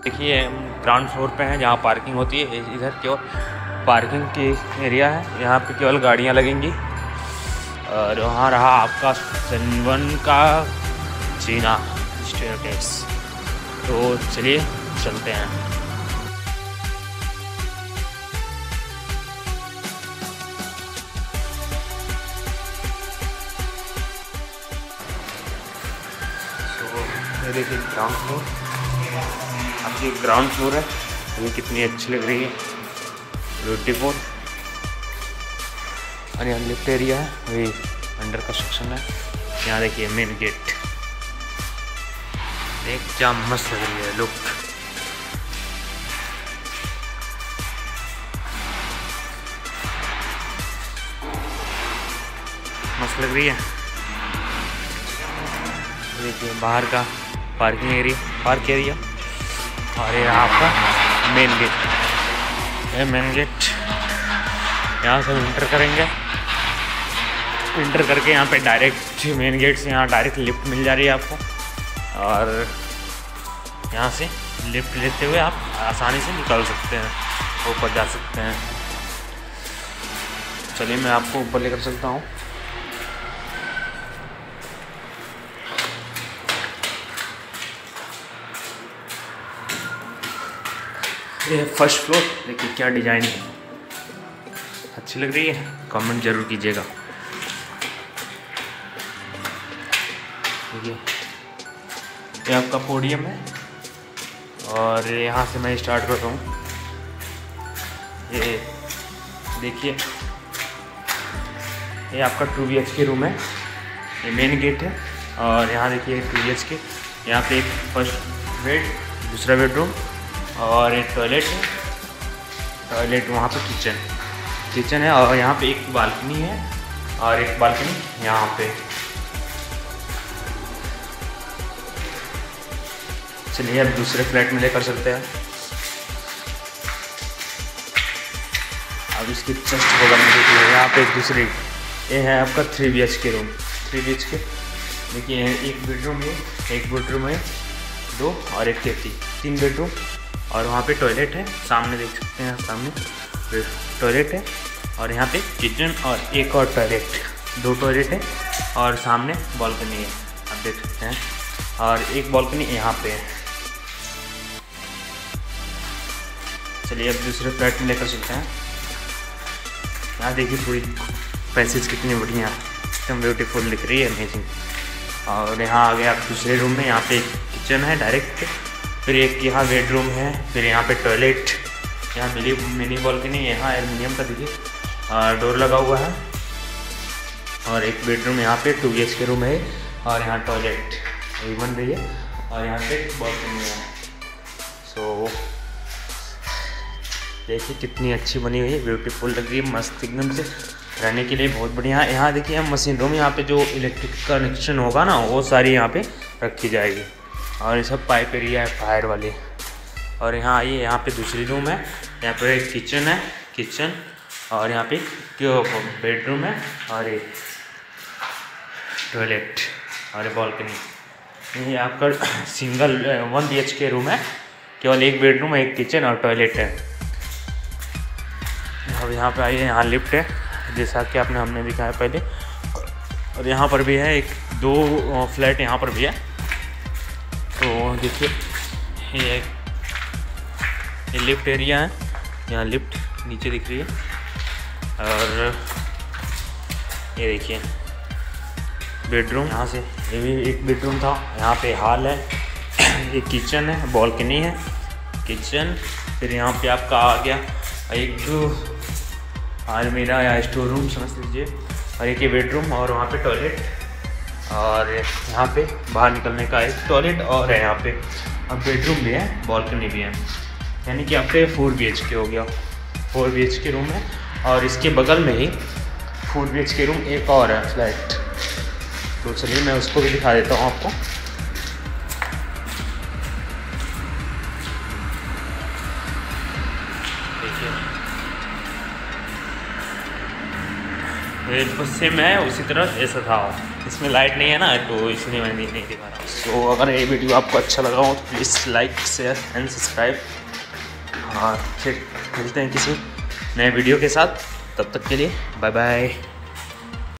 देखिए हम ground floor पे हैं जहाँ पार्किंग होती है। इधर केवल पार्किंग की एरिया है, यहाँ पे केवल गाड़ियाँ लगेंगी। और वहाँ रहा आपका सनवन का जीना स्टेयरकेस। तो चलिए चलते हैं। तो ये देखिए ग्राउंड फ्लोर, आपकी ग्राउंड फ्लोर है। ये कितनी अच्छी लग रही है, ब्यूटीफुल। और यहाँ लिफ्ट एरिया है, वही अंडर कंस्ट्रक्शन है। यहाँ देखिए मेन गेट, एक क्या मस्त लग रही है लुक। मस्त लग रही है। देखिए बाहर का पार्किंग एरिया, पार्क एरिया। और ये आपका मेन गेट, ये मेन गेट। यहाँ से हम इंटर करेंगे, इंटर करके यहाँ पे डायरेक्ट मेन गेट से यहाँ डायरेक्ट लिफ्ट मिल जा रही है आपको। और यहाँ से लिफ्ट लेते हुए आप आसानी से निकल सकते हैं, ऊपर जा सकते हैं। चलिए मैं आपको ऊपर लेकर चलता हूँ। ये फर्स्ट फ्लोर, देखिए क्या डिजाइन है, अच्छी लग रही है। कमेंट जरूर कीजिएगा। देखिए ये आपका पोडियम है और यहाँ से मैं स्टार्ट करता हूँ। ये देखिए ये आपका 2 BHK रूम है, ये मेन गेट है। और यहाँ देखिए 2 BHK, यहाँ पे एक फर्स्ट बेड, दूसरा बेडरूम और एक टॉयलेट है। टॉयलेट वहाँ पे किचन है। और यहाँ पे एक बालकनी है और एक बालकनी यहाँ पे। चलिए अब दूसरे फ्लैट में लेकर चलते हैं। अब इसकी जस्ट बगल में देखिए यहाँ पे दूसरी, ये है आपका 3 BHK रूम। 3 BHK देखिए, एक बेडरूम है, एक बेडरूम है, 2 और एक 3 बेडरूम। और वहाँ पे टॉयलेट है, सामने देख सकते हैं, सामने टॉयलेट है। और यहाँ पे किचन और एक और टॉयलेट, 2 टॉयलेट है। और सामने बालकनी है, आप देख सकते हैं। और एक बालकनी यहाँ पे है। चलिए अब दूसरे फ्लैट में लेकर चलते हैं। यहाँ देखिए पूरी पैसेज कितनी बढ़िया, एकदम ब्यूटीफुल दिख रही है, अमेजिंग। और यहाँ आ गए आप दूसरे रूम में। यहाँ पे एक किचन है डायरेक्ट, फिर एक यहाँ बेडरूम है, फिर यहाँ पे टॉयलेट, यहाँ मिनी बालकनी, यहाँ एल्युमिनियम का देखिए डोर लगा हुआ है। और एक बेडरूम यहाँ पे 2 BHK रूम है। और यहाँ टॉयलेट अभी बन रही है और यहाँ पे बालकनी है। सो देखिए कितनी अच्छी बनी हुई है, ब्यूटीफुल लग रही है, मस्त एकदम से, रहने के लिए बहुत बढ़िया। यहाँ देखिए हम मशीन रूम, यहाँ पे जो इलेक्ट्रिक कनेक्शन होगा ना, वो सारी यहाँ पे रखी जाएगी। और ये सब पाइप एरिया है फायर वाले। और यहाँ आइए, यहाँ पे दूसरी रूम है, यहाँ पे एक किचन है, किचन। और यहाँ पे बेडरूम है और एक टॉयलेट और बालकनी। ये आपका सिंगल 1 BHK रूम है, केवल एक बेडरूम, एक किचन और टॉयलेट है। अब यहाँ पे आइए, यहाँ लिफ्ट है, जैसा कि हमने दिखाया पहले। और यहाँ पर भी है, 2 फ्लैट यहाँ पर भी है। तो देखिए ये लिफ्ट एरिया है, यहाँ लिफ्ट नीचे दिख रही है। और ये देखिए बेडरूम, यहाँ से ये भी एक बेडरूम था, यहाँ पे हॉल है, एक किचन है, बालकनी है, किचन। फिर यहाँ पे आपका आ गया एक अलमीरा या स्टोर रूम समझ लीजिए। और एक ये बेडरूम और वहाँ पे टॉयलेट। और यहाँ पे बाहर निकलने का एक टॉयलेट और है यहाँ पे। अब बेडरूम भी है, बालकनी भी है, यानी कि आपके 4 BHK हो गया। 4 BHK रूम है। और इसके बगल में ही 4 BHK रूम एक और है फ्लैट। तो चलिए मैं उसको भी दिखा देता हूँ आपको। देखिए सेम है उसी तरह ऐसा था। इसमें लाइट नहीं है ना, तो इसलिए मैं नहीं दिखा रहा। तो अगर ये वीडियो आपको अच्छा लगा हो तो please like share and subscribe. हाँ, फिर मिलते हैं किसी नए वीडियो के साथ, तब तक के लिए बाय बाय।